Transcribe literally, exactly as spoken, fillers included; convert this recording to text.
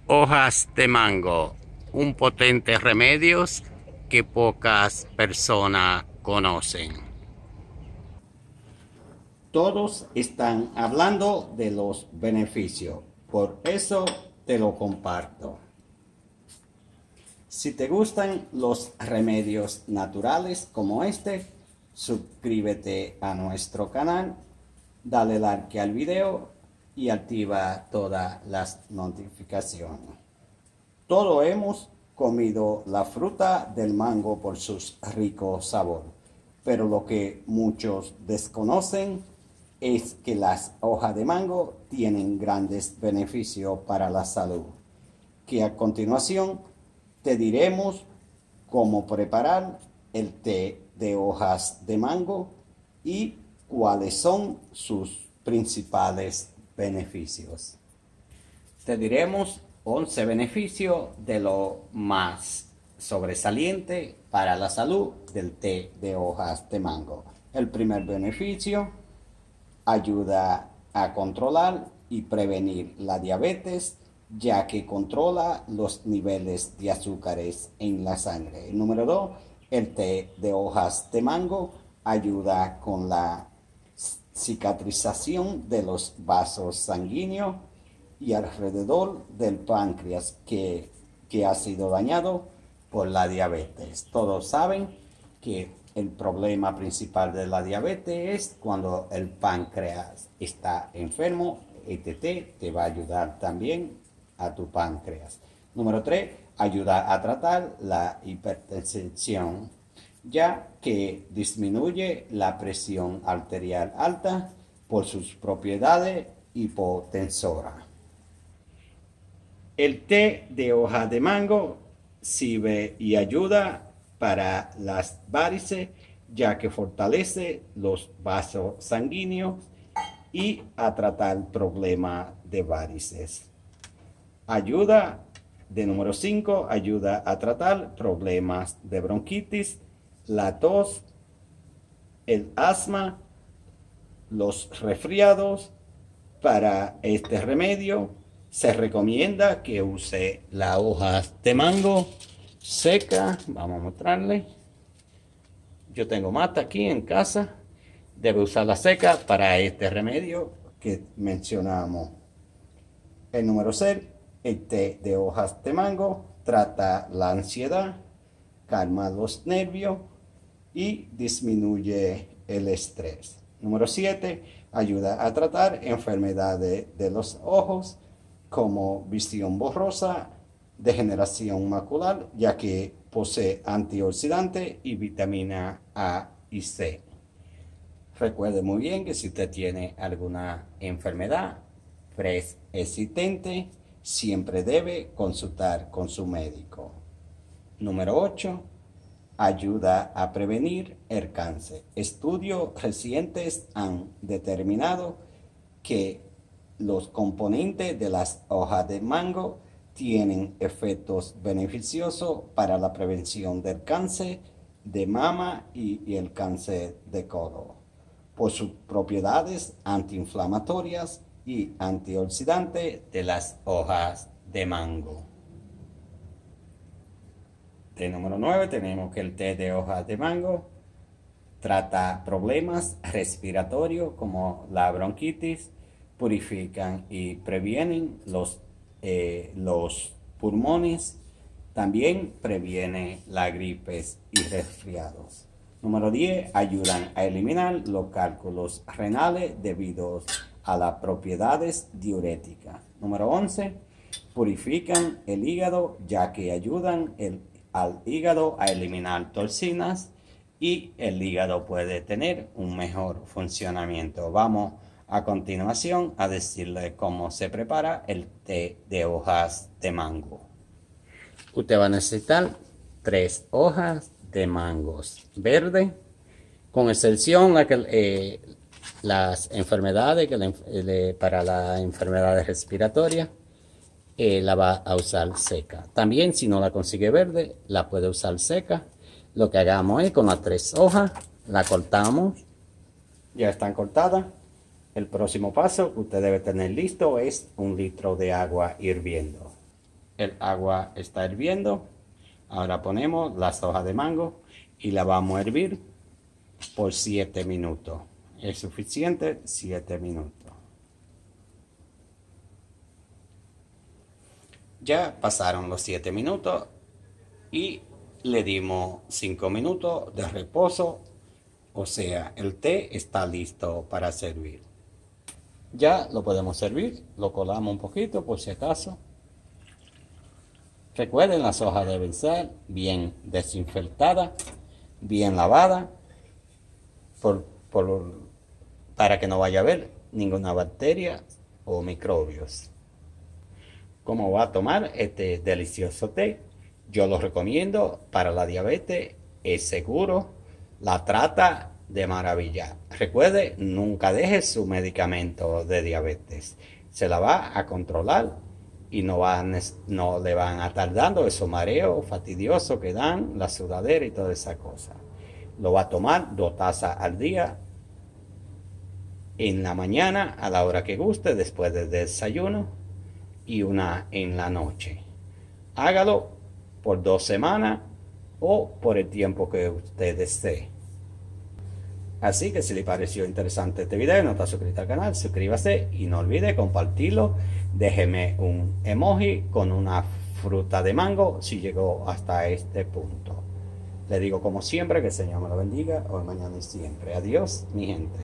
Hojas de mango, un potente remedio que pocas personas conocen. Todos están hablando de los beneficios, por eso te lo comparto. Si te gustan los remedios naturales como este, suscríbete a nuestro canal, dale like al video y activa todas las notificaciones. Todos hemos comido la fruta del mango por su rico sabor, pero lo que muchos desconocen es que las hojas de mango tienen grandes beneficios para la salud, que a continuación te diremos cómo preparar el té de hojas de mango y cuáles son sus principales beneficios. Te diremos once beneficios de lo más sobresaliente para la salud del té de hojas de mango. El primer beneficio: ayuda a controlar y prevenir la diabetes, ya que controla los niveles de azúcares en la sangre. El número dos, el té de hojas de mango ayuda con la cicatrización de los vasos sanguíneos y alrededor del páncreas que, que ha sido dañado por la diabetes. Todos saben que el problema principal de la diabetes es cuando el páncreas está enfermo. Este té te va a ayudar también a tu páncreas. Número tres, ayuda a tratar la hipertensión, ya que disminuye la presión arterial alta por sus propiedades hipotensoras. El té de hoja de mango sirve y ayuda para las varices, ya que fortalece los vasos sanguíneos y a tratar problemas de varices. Ayuda, de número cinco, ayuda a tratar problemas de bronquitis, la tos, el asma, los resfriados. Para este remedio se recomienda que use las hojas de mango seca. Vamos a mostrarle. Yo tengo mata aquí en casa. Debe usar la seca para este remedio que mencionamos. El número seis, el té de hojas de mango trata la ansiedad, calma los nervios y disminuye el estrés. Número siete, ayuda a tratar enfermedades de los ojos como visión borrosa, degeneración macular, ya que posee antioxidante y vitamina A y C. Recuerde muy bien que si usted tiene alguna enfermedad preexistente, siempre debe consultar con su médico. Número ocho, ayuda a prevenir el cáncer. Estudios recientes han determinado que los componentes de las hojas de mango tienen efectos beneficiosos para la prevención del cáncer de mama y, y el cáncer de colon, por sus propiedades antiinflamatorias y antioxidantes de las hojas de mango. De número nueve tenemos que el té de hojas de mango trata problemas respiratorios como la bronquitis, purifican y previenen los, eh, los pulmones, también previene la gripes y resfriados. Número diez, ayudan a eliminar los cálculos renales debido a las propiedades diuréticas. Número once, purifican el hígado, ya que ayudan el, al hígado a eliminar toxinas y el hígado puede tener un mejor funcionamiento. Vamos a continuación a decirle cómo se prepara el té de hojas de mango. Usted va a necesitar tres hojas de mangos verde, con excepción la que, eh, las enfermedades que le, le, para las enfermedades respiratorias, eh, la va a usar seca. También si no la consigue verde, la puede usar seca. Lo que hagamos es con las tres hojas, la cortamos. Ya están cortadas. El próximo paso que usted debe tener listo es un litro de agua hirviendo. el agua está hirviendo. Ahora ponemos las hojas de mango y la vamos a hervir por siete minutos. Es suficiente, siete minutos. Ya pasaron los siete minutos y le dimos cinco minutos de reposo. O sea, el té está listo para servir. Ya lo podemos servir. Lo colamos un poquito por si acaso. Recuerden, las hojas deben ser bien desinfectadas, bien lavadas, por, por, para que no vaya a haber ninguna bacteria o microbios. ¿Cómo va a tomar este delicioso té? Yo lo recomiendo para la diabetes, es seguro, la trata de maravilla. Recuerde, nunca deje su medicamento de diabetes, se la va a controlar y no, van, no le van a estar dando esos mareos fastidiosos que dan, la sudadera y toda esa cosa. Lo va a tomar dos tazas al día, en la mañana a la hora que guste, después del desayuno, y una en la noche. Hágalo por dos semanas o por el tiempo que usted desee. Así que si le pareció interesante este video y no está suscrito al canal, suscríbase y no olvide compartirlo. Déjeme un emoji con una fruta de mango si llegó hasta este punto. Le digo como siempre que el Señor me lo bendiga hoy, mañana y siempre. Adiós, mi gente.